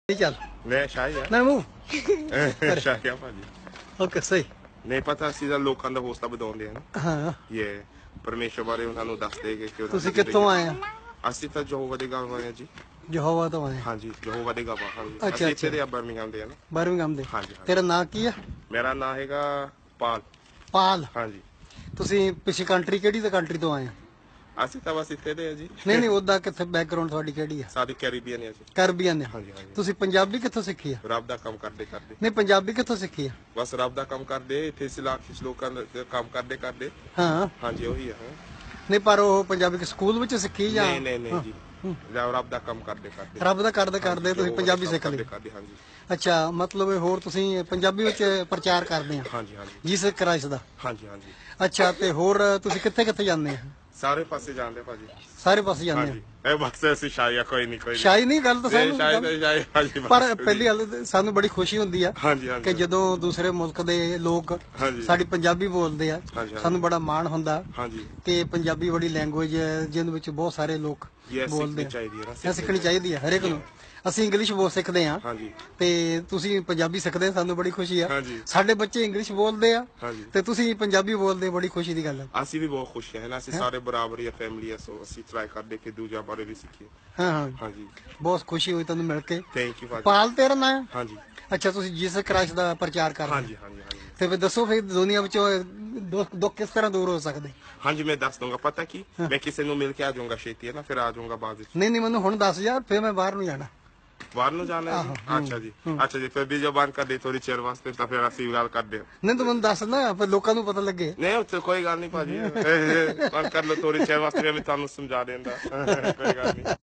ਚੱਲ ਮੈਂ ਸ਼ਾਹੀ ਆ ਨਾ ਮੂੰਹ ਸ਼ਾਹੀ ਆ ਭਾਜੀ ਓਕੇ ਸਹੀ ਨਹੀਂ ਪਤਾ ਅਸੀਂ ਤਾਂ ਲੋਕਾਂ ਦਾ ਹੌਸਲਾ ਵਧਾਉਂਦੇ ਆ ਨਾ ਹਾਂ ਇਹ ਪਰਮੇਸ਼ਰ ਬਾਰੇ ਉਹਨਾਂ ਨੂੰ ਦੱਸਦੇ ਕਿ ਤੁਸੀਂ ਕਿੱਥੋਂ ਆਏ ਆ ਅਸੀਂ ਤਾਂ ਯਹੋਵਾ ਦੇ ਗਵਾਹ ਆ ਜੀ ਯਹੋਵਾ ਤੋਂ ਆਏ ਹਾਂਜੀ ਯਹੋਵਾ ਦੇ ਗਵਾਹ ਹਾਂਜੀ ਅੱਛਾ, ਅਸੀਂ ਇੱਥੇ ਅੱਛਾ। ਦੇ ਬਰਮਿੰਘਮ ਦੇ ਆ ਨਾ ਬਰਮਿੰਘਮ ਦੇ ਹਾਂਜੀ ਤੇਰਾ ਨਾਂ ਕੀ ਆ ਮੇਰਾ ਨਾਮ ਹੈਗਾ ਪਾਲ ਪਾਲ ਹਾਂਜੀ ਤੁਸੀਂ ਪਿਛੇ ਕੰਟਰੀ ਕਿਹੜੀ ਤੇ ਕੰਟਰੀ ਤੋਂ ਆਏ ਆ ਅਸੀਂ ਤਾਂ ਬਸ ਇੱਥੇ ਦੇ ਆ ਜੀ ਨਹੀਂ ਨਹੀਂ ਉਹਦਾ ਕਿੱਥੇ ਬੈਕਗ੍ਰਾਉਂਡ ਤੁਹਾਡੀ ਕਿਹੜੀ ਆ ਸਾਡੀ ਕੈਰੀਬੀਅਨ ਹੈ ਜੀ ਕਰਬੀਅਨ ਨੇ ਹਾਂਜੀ ਹਾਂਜੀ ਤੁਸੀਂ ਪੰਜਾਬੀ ਕਿੱਥੋਂ ਸਿੱਖੀ ਆ ਰੱਬ ਦਾ ਕੰਮ ਕਰਦੇ ਕਰਦੇ ਨਹੀਂ ਪੰਜਾਬੀ ਕਿੱਥੋਂ ਸਿੱਖੀ ਆ ਬਸ ਰੱਬ ਦਾ ਕੰਮ ਕਰਦੇ ਇੱਥੇ ਲੋਕਾਂ ਦਾ ਕੰਮ ਕਰਦੇ ਕਰਦੇ ਹਾਂ ਹਾਂਜੀ ਉਹੀ ਆ ਨਹੀਂ ਪਰ ਉਹ ਪੰਜਾਬੀ ਕਿ ਸਕੂਲ ਵਿੱਚ ਸਿੱਖੀ ਜਾਂ ਨਹੀਂ ਨਹੀਂ ਜੀ ਰੱਬ ਦਾ ਕੰਮ ਕਰਦੇ ਕਰਦੇ ਰੱਬ ਦਾ ਕਰਦੇ ਕਰਦੇ ਤੁਸੀਂ ਪੰਜਾਬੀ ਸਿੱਖ ਲਈ ਕਰਦੇ ਹਾਂਜੀ ਅੱਛਾ ਮਤਲਬ ਹੋਰ ਤੁਸੀਂ ਪੰਜਾਬੀ ਵਿੱਚ ਪ੍ਰਚਾਰ ਕਰਦੇ ਆ ਹਾਂਜੀ ਹਾਂਜੀ ਜੀਸਸ ਕ੍ਰਾਈਸਟ ਦਾ ਹਾਂਜੀ ਹਾਂਜੀ ਅੱਛਾ ਤੇ ਹੋਰ ਤੁਸੀਂ ਕਿੱਥੇ ਕਿੱਥੇ ਜਾਂਦੇ ਆ ਸਾਰੇ ਪਾਸੇ ਜਾਂਦੇ ਭਾਜੀ ਸਾਰੇ ਪਾਸੇ ਜਾਂਦੇ ਹਾਂਜੀ ਇਹ ਬਸ ਅਸੀਂ ਸ਼ਾਇਆ ਕੋਈ ਨਹੀਂ ਕੋਈ ਸ਼ਾਇਦ ਨਹੀਂ ਗੱਲ ਤਾਂ ਸਾਨੂੰ ਸ਼ਾਇਦ ਹਾਂਜੀ ਪਰ ਪਹਿਲੀ ਗੱਲ ਤਾਂ ਸਾਨੂੰ ਬੜੀ ਖੁਸ਼ੀ ਹੁੰਦੀ ਆ ਹਾਂਜੀ ਕਿ ਹਾਂਜੀ ਜਦੋਂ ਦੂਸਰੇ ਮੁਲਕ ਦੇ ਲੋਕ ਹਾਂਜੀ ਸਾਡੀ ਪੰਜਾਬੀ ਬੋਲਦੇ ਆ ਹਾਂਜੀ ਸਾਨੂੰ ਬੜਾ ਮਾਣ ਹੁੰਦਾ ਹਾਂਜੀ ਕਿ ਪੰਜਾਬੀ ਬੜੀ ਲੈਂਗੁਏਜ ਹੈ ਜਿਹਦੇ ਵਿੱਚ ਬਹੁਤ ਸਾਰੇ ਲੋਕ ਇਹ ਬੋਲਦੇ ਸਿੱਖਣੀ ਆ ਚਾਹੀਦੀ ਹੈ ਇਹ ਸਿੱਖਣੀ ਚਾਹੀਦੀ ਹੈ ਹਰੇਕ ਨੂੰ ਅਸੀਂ ਇੰਗਲਿਸ਼ ਬੋਲ ਸਿੱਖਦੇ ਆ ਹਾਂਜੀ ਤੇ ਤੁਸੀਂ ਪੰਜਾਬੀ ਸਿੱਖਦੇ ਸਾਨੂੰ ਬੜੀ ਖੁਸ਼ੀ ਆ ਹਾਂਜੀ ਸਾਡੇ ਬੱਚੇ ਇੰਗਲਿਸ਼ ਬੋਲਦੇ ਆ ਹਾਂਜੀ ਤੇ ਤੁਸੀਂ ਪੰਜਾਬੀ ਬੋਲਦੇ ਬੜੀ ਖੁਸ਼ੀ ਦੀ ਗੱਲ ਆ ਅਸੀਂ ਵੀ ਬਹੁਤ ਖੁਸ਼ ਹਾਂ ਨਾ ਅਸੀਂ ਸਾਰੇ ਬਰਾਬਰ ਹੀ ਫੈਮਿਲੀ ਆ ਸੋ ਅਸੀਂ ਟਰਾਈ ਕਰਦੇ ਕਿ ਦੂਜਾ ਬਾਰੇ ਵੀ ਸਿੱਖੀਏ ਹਾਂ ਹਾਂ ਹਾਂਜੀ ਬਹੁਤ ਖੁਸ਼ੀ ਹੋਈ ਤੁਹਾਨੂੰ ਮਿਲ ਕੇ ਥੈਂਕ ਯੂ ਭਾਜੀ ਪਾਲ ਤੇਰਾ ਨਾਂ ਹੈ ਹਾਂਜੀ ਅੱਛਾ ਤੁਸੀਂ ਜੀਸਸ ਕ੍ਰਾਈਸਟ ਦਾ ਪ੍ਰਚਾਰ ਕਰਦੇ ਹੋ ਹਾਂਜੀ ਹਾਂਜੀ ਹਾਂਜੀ ਤੇ ਫਿਰ ਦੱਸੋ ਫਿਰ ਦੁਨੀਆ ਵਿੱਚੋਂ ਦੁੱਖ ਕਿਸ ਤਰ੍ਹਾਂ ਦੂਰ ਹੋ ਸਕਦੇ ਹਾਂਜੀ ਮੈਂ ਦੱਸ ਦੂੰਗਾ ਪਤਾ ਕੀ ਮੈਂ ਕਿਸੇ ਨੂੰ ਮਿਲ ਕੇ ਆ ਜਾਊਂਗਾ ਛੇਤੀ ਹੈ ਨਾ ਫਿਰ ਆ ਜਾਊਂਗਾ ਬਾਅਦ ਵਿੱਚ ਨਹੀਂ ਨਹੀਂ ਮੈਨੂੰ ਹੁਣ ਦੱਸ ਯਾਰ ਫਿਰ ਮੈਂ ਬਾਹਰ ਨੂੰ ਜਾਣਾ ਬਾਹਰ ਨੂੰ ਜਾਣਾ ਹੈ ਜੀ? ਅੱਛਾ ਜੀ ਫਿਰ ਵੀ ਜੋ ਬੰਦ ਕਰ ਦੇ ਥੋੜੀ ਚਿਰ ਵਾਸਤੇ ਤਾਂ ਫਿਰ ਅਸੀਂ ਗੱਲ ਕਰਦੇ ਹਾਂ ਨਹੀਂ ਤੂੰ ਮੈਨੂੰ ਦੱਸ ਨਾ ਫਿਰ ਲੋਕਾਂ ਨੂੰ ਪਤਾ ਲੱਗੇ ਨਹੀਂ ਉੱਥੇ ਕੋਈ ਗੱਲ ਨਹੀਂ ਭਾਜੀ ਬੰਦ ਕਰ ਲਓ ਥੋੜੀ ਚਿਰ ਵਾਸਤੇ ਮੈਂ ਤੁਹਾਨੂੰ ਸਮਝਾ ਦਿੰਦਾ ਕੋਈ ਗੱਲ ਨਹੀਂ